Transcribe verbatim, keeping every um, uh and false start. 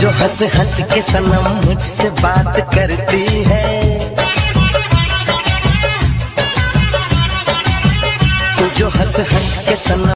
जो हंस हंस के सनम मुझसे बात करती है, तू जो हंस हंस के सनम